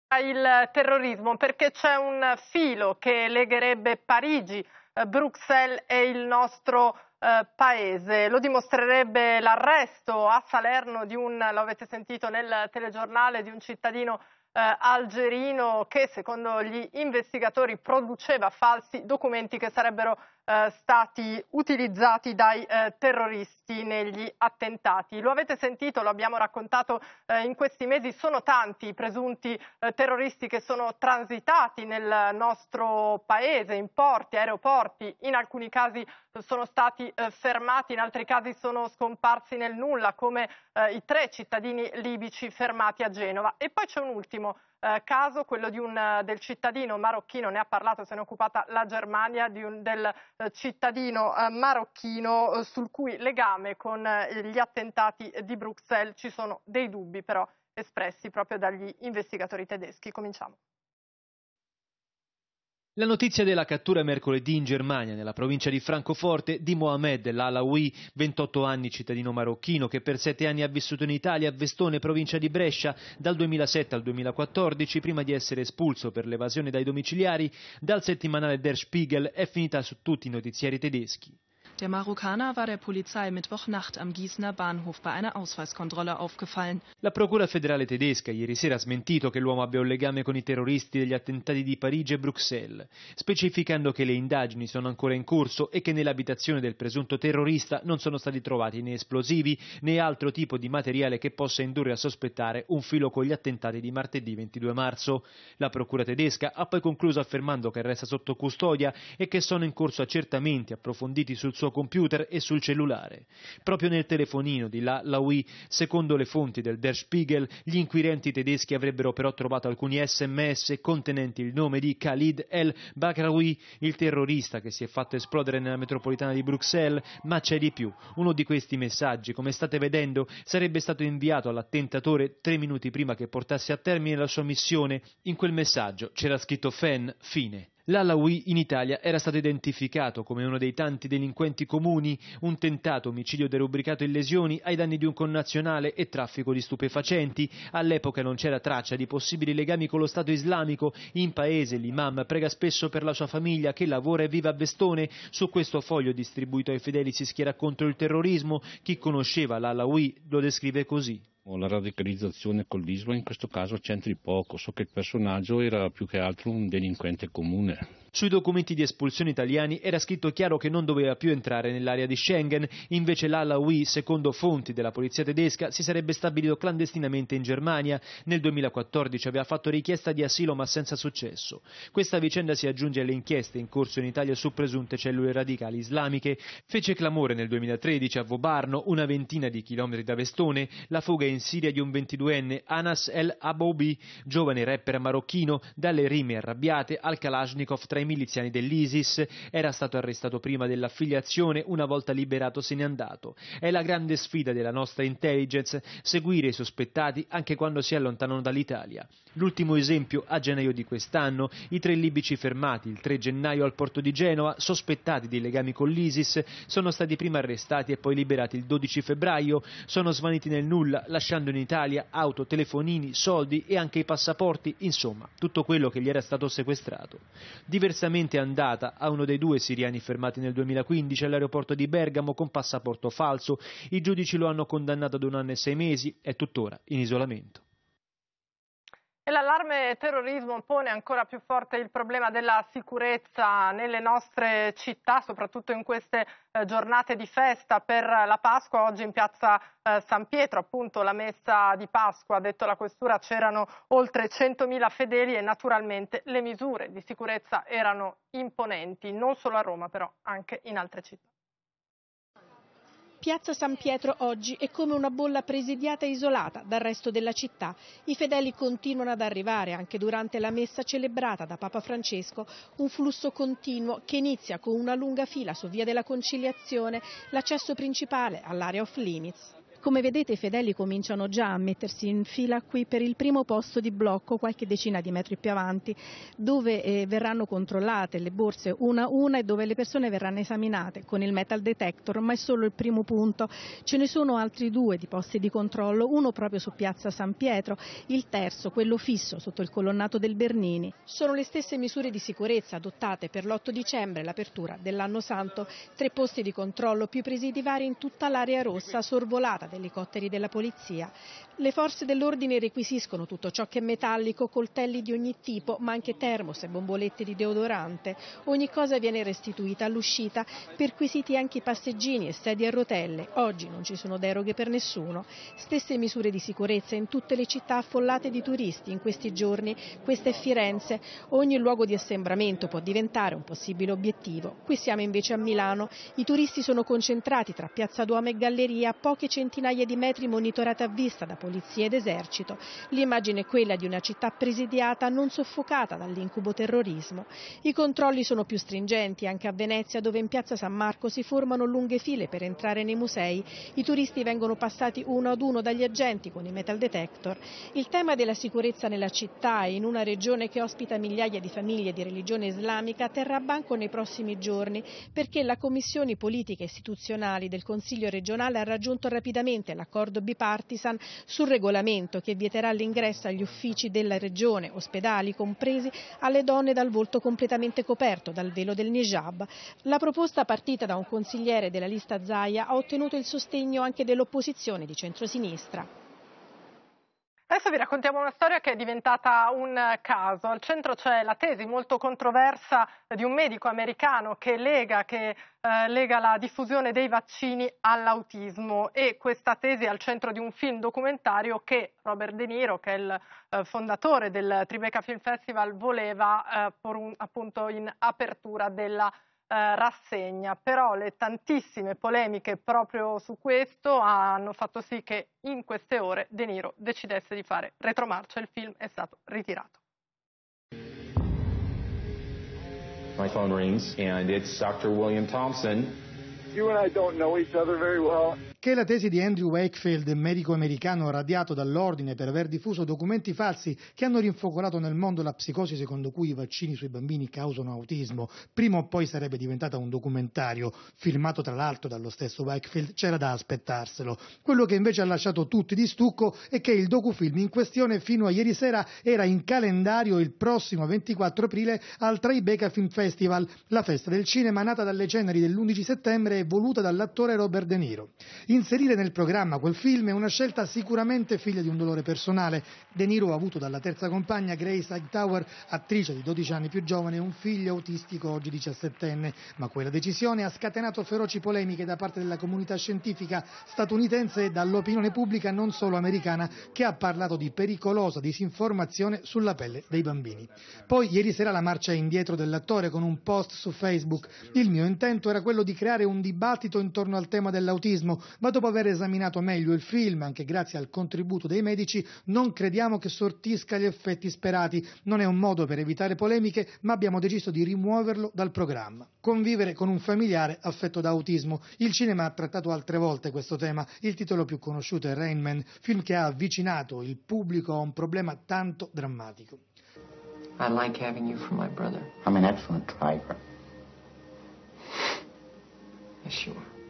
Il terrorismo, perché c'è un filo che legherebbe Parigi, Bruxelles e il nostro paese. Lo dimostrerebbe l'arresto a Salerno di lo avete sentito nel telegiornale, di un cittadino algerino che secondo gli investigatori produceva falsi documenti che sarebbero stati utilizzati dai terroristi negli attentati. Lo avete sentito, lo abbiamo raccontato in questi mesi, sono tanti i presunti terroristi che sono transitati nel nostro paese, in porti, aeroporti, in alcuni casi sono stati fermati, in altri casi sono scomparsi nel nulla, come i 3 cittadini libici fermati a Genova. E poi c'è un ultimo caso, quello del cittadino marocchino, ne ha parlato, se ne è occupata la Germania, del cittadino marocchino sul cui legame con gli attentati di Bruxelles ci sono dei dubbi però espressi proprio dagli investigatori tedeschi. Cominciamo. La notizia della cattura mercoledì in Germania, nella provincia di Francoforte, di Mohamed El Alaoui, 28 anni, cittadino marocchino, che per 7 anni ha vissuto in Italia, a Vestone, provincia di Brescia, dal 2007 al 2014, prima di essere espulso per l'evasione dai domiciliari, dal settimanale Der Spiegel, è finita su tutti i notiziari tedeschi. Der Marokkaner war der Polizei Mittwochnacht am Gießener Bahnhof bei einer Ausweiskontrolle aufgefallen. La Procura federale tedesca ieri sera ha smentito che l'uomo abbia un legame con i terroristi degli attentati di Parigi e Bruxelles, specificando che le indagini sono ancora in corso e che nell'abitazione del presunto terrorista non sono stati trovati né esplosivi né altro tipo di materiale che possa indurre a sospettare un filo con gli attentati di martedì 22 marzo. La Procura tedesca ha poi concluso affermando che resta sotto custodia e che sono in corso accertamenti approfonditi sul suo computer e sul cellulare. Proprio nel telefonino di Alaoui, secondo le fonti del Der Spiegel, gli inquirenti tedeschi avrebbero però trovato alcuni SMS contenenti il nome di Khalid El Bakraoui, il terrorista che si è fatto esplodere nella metropolitana di Bruxelles, ma c'è di più. Uno di questi messaggi, come state vedendo, sarebbe stato inviato all'attentatore 3 minuti prima che portasse a termine la sua missione. In quel messaggio c'era scritto Fen, fine. L'Alaoui in Italia era stato identificato come uno dei tanti delinquenti comuni, un tentato omicidio derubricato in lesioni ai danni di un connazionale e traffico di stupefacenti. All'epoca non c'era traccia di possibili legami con lo Stato islamico. In paese l'imam prega spesso per la sua famiglia che lavora e vive a Vestone. Su questo foglio distribuito ai fedeli si schiera contro il terrorismo. Chi conosceva l'Alaoui lo descrive così. La radicalizzazione con l'Islam in questo caso c'entri poco, so che il personaggio era più che altro un delinquente comune. Sui documenti di espulsione italiani era scritto chiaro che non doveva più entrare nell'area di Schengen, invece l'Alaoui, secondo fonti della polizia tedesca, si sarebbe stabilito clandestinamente in Germania. Nel 2014 aveva fatto richiesta di asilo ma senza successo. Questa vicenda si aggiunge alle inchieste in corso in Italia su presunte cellule radicali islamiche. Fece clamore nel 2013 a Vobarno, una ventina di chilometri da Vestone, la fuga in Siria di un 22enne, Anas El Aboubi, giovane rapper marocchino, dalle rime arrabbiate al Kalashnikov tra i miliziani dell'ISIS. Era stato arrestato prima dell'affiliazione, una volta liberato se n'è andato. È la grande sfida della nostra intelligence, seguire i sospettati anche quando si allontanano dall'Italia. L'ultimo esempio a gennaio di quest'anno, i 3 libici fermati il 3 gennaio al porto di Genova, sospettati di legami con l'ISIS, sono stati prima arrestati e poi liberati il 12 febbraio, sono svaniti nel nulla, lasciando in Italia auto, telefonini, soldi e anche i passaporti, insomma, tutto quello che gli era stato sequestrato. Diversamente è andata a uno dei 2 siriani fermati nel 2015 all'aeroporto di Bergamo con passaporto falso. I giudici lo hanno condannato ad 1 anno e 6 mesi, è tuttora in isolamento. E l'allarme terrorismo pone ancora più forte il problema della sicurezza nelle nostre città, soprattutto in queste giornate di festa per la Pasqua. Oggi in piazza San Pietro, appunto la messa di Pasqua, ha detto la questura, c'erano oltre 100.000 fedeli e naturalmente le misure di sicurezza erano imponenti, non solo a Roma però anche in altre città. Piazza San Pietro oggi è come una bolla presidiata e isolata dal resto della città. I fedeli continuano ad arrivare anche durante la messa celebrata da Papa Francesco, un flusso continuo che inizia con una lunga fila su Via della Conciliazione, l'accesso principale all'area off limits. Come vedete, i fedeli cominciano già a mettersi in fila qui per il primo posto di blocco, qualche decina di metri più avanti, dove verranno controllate le borse una a una e dove le persone verranno esaminate con il metal detector, ma è solo il primo punto. Ce ne sono altri 2 di posti di controllo, uno proprio su piazza San Pietro, il terzo, quello fisso, sotto il colonnato del Bernini. Sono le stesse misure di sicurezza adottate per l'8 dicembre, l'apertura dell'Anno Santo, 3 posti di controllo più presidi vari in tutta l'area rossa, sorvolata da elicotteri della polizia. Le forze dell'ordine requisiscono tutto ciò che è metallico, coltelli di ogni tipo, ma anche termos e bombolette di deodorante. Ogni cosa viene restituita all'uscita, perquisiti anche i passeggini e sedie a rotelle. Oggi non ci sono deroghe per nessuno. Stesse misure di sicurezza in tutte le città affollate di turisti in questi giorni. Questa è Firenze. Ogni luogo di assembramento può diventare un possibile obiettivo. Qui siamo invece a Milano. I turisti sono concentrati tra Piazza Duomo e Galleria, a poche centinaia di metri monitorate a vista da polizia ed esercito. L'immagine è quella di una città presidiata non soffocata dall'incubo terrorismo. I controlli sono più stringenti anche a Venezia, dove in Piazza San Marco si formano lunghe file per entrare nei musei. I turisti vengono passati uno ad uno dagli agenti con i metal detector. Il tema della sicurezza nella città e in una regione che ospita migliaia di famiglie di religione islamica terrà banco nei prossimi giorni, perché la Commissione Politiche Istituzionali del Consiglio regionale ha raggiunto rapidamente l'accordo bipartisan sul regolamento che vieterà l'ingresso agli uffici della regione, ospedali compresi, alle donne dal volto completamente coperto dal velo del niqab. La proposta, partita da un consigliere della lista Zaia, ha ottenuto il sostegno anche dell'opposizione di centrosinistra. Adesso vi raccontiamo una storia che è diventata un caso. Al centro c'è la tesi molto controversa di un medico americano che lega la diffusione dei vaccini all'autismo, e questa tesi è al centro di un film documentario che Robert De Niro, che è il fondatore del Tribeca Film Festival, voleva appunto in apertura della rassegna. Però le tantissime polemiche proprio su questo hanno fatto sì che in queste ore De Niro decidesse di fare retromarcia. Il film è stato ritirato. My phone rings and it's Dr. William Thompson. You and I don't know each other very well. Che la tesi di Andrew Wakefield, medico americano radiato dall'ordine per aver diffuso documenti falsi che hanno rinfocolato nel mondo la psicosi secondo cui i vaccini sui bambini causano autismo, prima o poi sarebbe diventata un documentario, filmato tra l'altro dallo stesso Wakefield, c'era da aspettarselo. Quello che invece ha lasciato tutti di stucco è che il docufilm in questione fino a ieri sera era in calendario il prossimo 24 aprile al Tribeca Film Festival, la festa del cinema nata dalle ceneri dell'11 settembre e voluta dall'attore Robert De Niro. Inserire nel programma quel film è una scelta sicuramente figlia di un dolore personale. De Niro ha avuto dalla terza compagna, Grace Hightower, attrice di 12 anni più giovane, un figlio autistico oggi 17enne, ma quella decisione ha scatenato feroci polemiche da parte della comunità scientifica statunitense e dall'opinione pubblica non solo americana, che ha parlato di pericolosa disinformazione sulla pelle dei bambini. Poi ieri sera la marcia indietro dell'attore con un post su Facebook. Il mio intento era quello di creare un dibattito intorno al tema dell'autismo, ma dopo aver esaminato meglio il film, anche grazie al contributo dei medici, non crediamo che sortisca gli effetti sperati. Non è un modo per evitare polemiche, ma abbiamo deciso di rimuoverlo dal programma. Convivere con un familiare affetto da autismo. Il cinema ha trattato altre volte questo tema. Il titolo più conosciuto è Rain Man, film che ha avvicinato il pubblico a un problema tanto drammatico. I like having you for my brother. I'm an excellent driver. Yes, you are.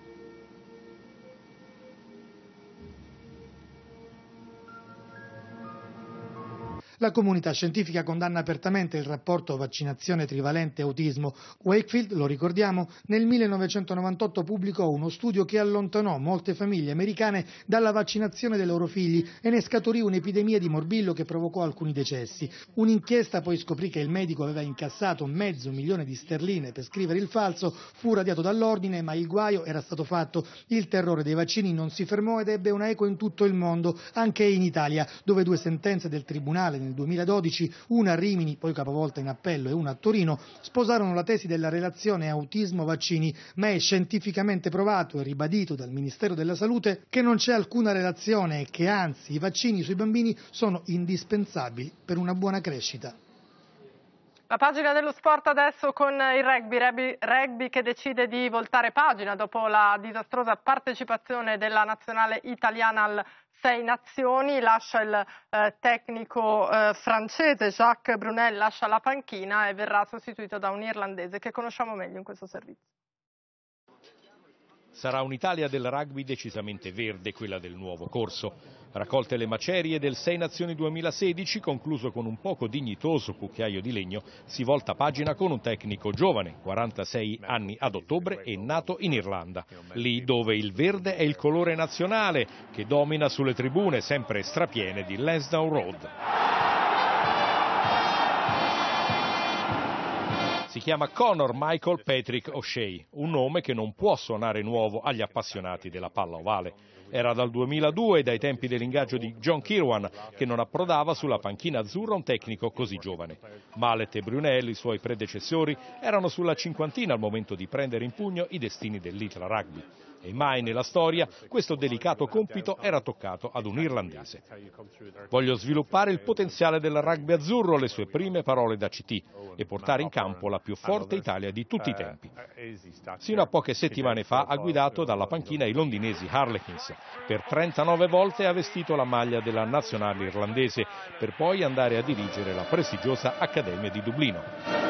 La comunità scientifica condanna apertamente il rapporto vaccinazione trivalente autismo. Wakefield, lo ricordiamo, nel 1998 pubblicò uno studio che allontanò molte famiglie americane dalla vaccinazione dei loro figli e ne scaturì un'epidemia di morbillo che provocò alcuni decessi. Un'inchiesta poi scoprì che il medico aveva incassato $500,000 per scrivere il falso, fu radiato dall'ordine, ma il guaio era stato fatto. Il terrore dei vaccini non si fermò ed ebbe una eco in tutto il mondo, anche in Italia, dove 2 sentenze del tribunale nel 2012, una a Rimini, poi capovolta in appello, e una a Torino, sposarono la tesi della relazione autismo-vaccini, ma è scientificamente provato e ribadito dal Ministero della Salute che non c'è alcuna relazione e che anzi i vaccini sui bambini sono indispensabili per una buona crescita. La pagina dello sport adesso con il rugby che decide di voltare pagina dopo la disastrosa partecipazione della nazionale italiana al Sei Nazioni. Lascia il tecnico francese Jacques Brunel, lascia la panchina e verrà sostituito da un irlandese che conosciamo meglio in questo servizio. Sarà un'Italia del rugby decisamente verde, quella del nuovo corso. Raccolte le macerie del Sei Nazioni 2016, concluso con un poco dignitoso cucchiaio di legno, si volta pagina con un tecnico giovane, 46 anni ad ottobre e nato in Irlanda. Lì dove il verde è il colore nazionale, che domina sulle tribune sempre strapiene di Lansdowne Road. Si chiama Conor Michael Patrick O'Shea, un nome che non può suonare nuovo agli appassionati della palla ovale. Era dal 2002, dai tempi dell'ingaggio di John Kirwan, che non approdava sulla panchina azzurra un tecnico così giovane. Mallet e Brunel, i suoi predecessori, erano sulla cinquantina al momento di prendere in pugno i destini del Little Rugby. E mai nella storia questo delicato compito era toccato ad un irlandese. Voglio sviluppare il potenziale del rugby azzurro, le sue prime parole da CT, e portare in campo la più forte Italia di tutti i tempi. Sino a poche settimane fa ha guidato dalla panchina i londinesi Harlequins. Per 39 volte ha vestito la maglia della nazionale irlandese, per poi andare a dirigere la prestigiosa Accademia di Dublino.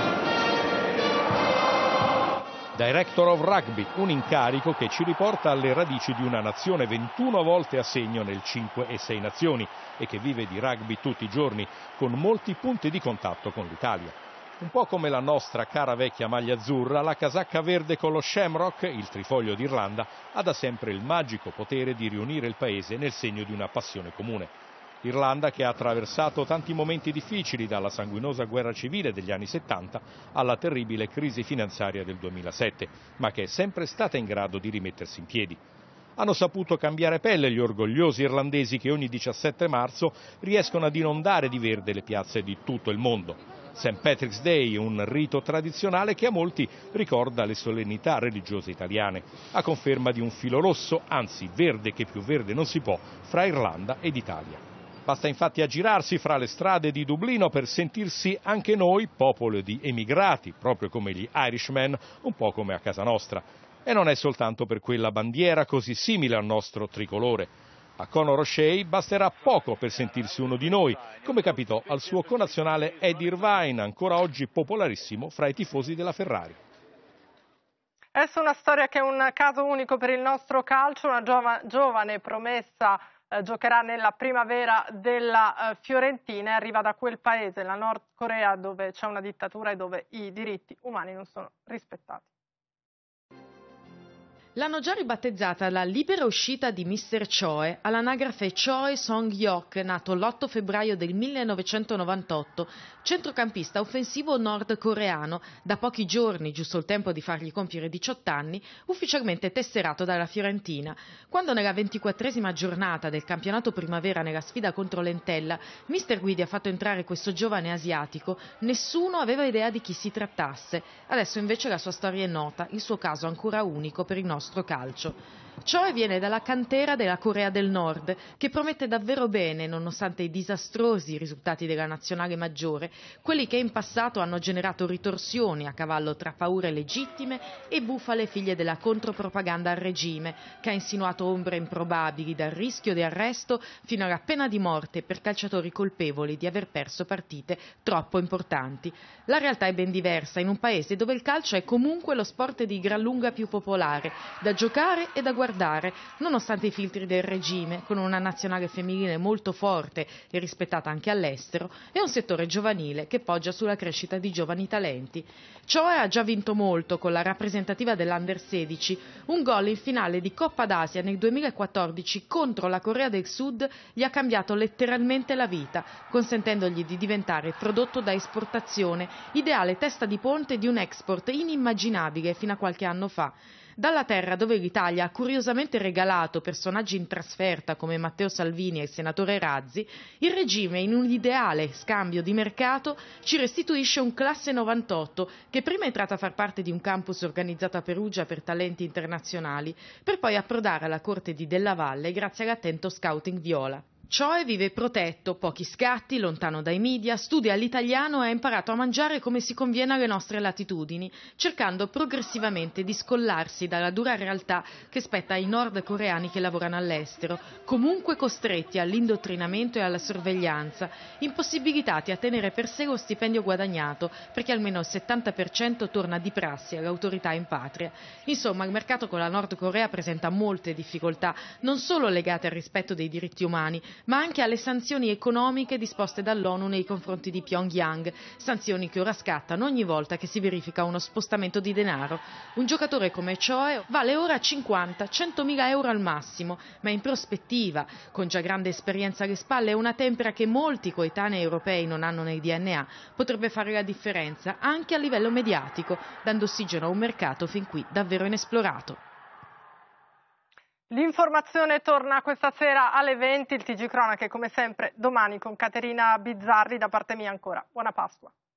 Director of Rugby, un incarico che ci riporta alle radici di una nazione 21 volte a segno nel 5 e 6 nazioni e che vive di rugby tutti i giorni, con molti punti di contatto con l'Italia. Un po' come la nostra cara vecchia maglia azzurra, la casacca verde con lo Shamrock, il trifoglio d'Irlanda, ha da sempre il magico potere di riunire il paese nel segno di una passione comune. Irlanda che ha attraversato tanti momenti difficili, dalla sanguinosa guerra civile degli anni 70 alla terribile crisi finanziaria del 2007, ma che è sempre stata in grado di rimettersi in piedi. Hanno saputo cambiare pelle gli orgogliosi irlandesi che ogni 17 marzo riescono ad inondare di verde le piazze di tutto il mondo. St. Patrick's Day, un rito tradizionale che a molti ricorda le solennità religiose italiane, a conferma di un filo rosso, anzi verde che più verde non si può, fra Irlanda ed Italia. Basta infatti aggirarsi fra le strade di Dublino per sentirsi anche noi, popolo di emigrati, proprio come gli Irishmen, un po' come a casa nostra. E non è soltanto per quella bandiera così simile al nostro tricolore. A Conor O'Shea basterà poco per sentirsi uno di noi, come capitò al suo connazionale Eddie Irvine, ancora oggi popolarissimo fra i tifosi della Ferrari. È una storia che è un caso unico per il nostro calcio, una giovane promessa giocherà nella primavera della Fiorentina e arriva da quel paese, la Nord Corea, dove c'è una dittatura e dove i diritti umani non sono rispettati. L'hanno già ribattezzata la libera uscita di Mr. Choi, all'anagrafe Choi Song-hyok, nato l'8 febbraio del 1998, centrocampista offensivo nordcoreano, da pochi giorni, giusto il tempo di fargli compiere 18 anni, ufficialmente tesserato dalla Fiorentina. Quando nella 24esima giornata del campionato primavera nella sfida contro l'Entella, Mr. Guidi ha fatto entrare questo giovane asiatico, nessuno aveva idea di chi si trattasse. Adesso invece la sua storia è nota, il suo caso ancora unico per il nostro calcio. Choi viene dalla cantera della Corea del Nord, che promette davvero bene nonostante i disastrosi risultati della nazionale maggiore, quelli che in passato hanno generato ritorsioni a cavallo tra paure legittime e bufale figlie della contropropaganda al regime, che ha insinuato ombre improbabili, dal rischio di arresto fino alla pena di morte per calciatori colpevoli di aver perso partite troppo importanti. La realtà è ben diversa in un paese dove il calcio è comunque lo sport di gran lunga più popolare, da giocare e da guardare, nonostante i filtri del regime, con una nazionale femminile molto forte e rispettata anche all'estero, e un settore giovanile che poggia sulla crescita di giovani talenti. Choi ha già vinto molto con la rappresentativa dell'Under 16, un gol in finale di Coppa d'Asia nel 2014 contro la Corea del Sud gli ha cambiato letteralmente la vita, consentendogli di diventare prodotto da esportazione, ideale testa di ponte di un export inimmaginabile fino a qualche anno fa. Dalla terra dove l'Italia ha curiosamente regalato personaggi in trasferta come Matteo Salvini e il senatore Razzi, il regime, in un ideale scambio di mercato, ci restituisce un classe 98 che prima è entrata a far parte di un campus organizzato a Perugia per talenti internazionali, per poi approdare alla corte di Della Valle grazie all'attento scouting viola. Choe vive protetto, pochi scatti, lontano dai media, studia l'italiano e ha imparato a mangiare come si conviene alle nostre latitudini, cercando progressivamente di scollarsi dalla dura realtà che spetta ai nordcoreani che lavorano all'estero, comunque costretti all'indottrinamento e alla sorveglianza, impossibilitati a tenere per sé lo stipendio guadagnato, perché almeno il 70% torna di prassi alle autorità in patria. Insomma, il mercato con la Nord Corea presenta molte difficoltà, non solo legate al rispetto dei diritti umani, ma anche alle sanzioni economiche disposte dall'ONU nei confronti di Pyongyang, sanzioni che ora scattano ogni volta che si verifica uno spostamento di denaro. Un giocatore come Choe vale ora 50-100.000 euro al massimo, ma in prospettiva, con già grande esperienza alle spalle e una tempera che molti coetanei europei non hanno nel DNA, potrebbe fare la differenza anche a livello mediatico, dando ossigeno a un mercato fin qui davvero inesplorato. L'informazione torna questa sera alle 20, il TG Cronache come sempre domani con Caterina Bizzarri. Da parte mia ancora buona Pasqua.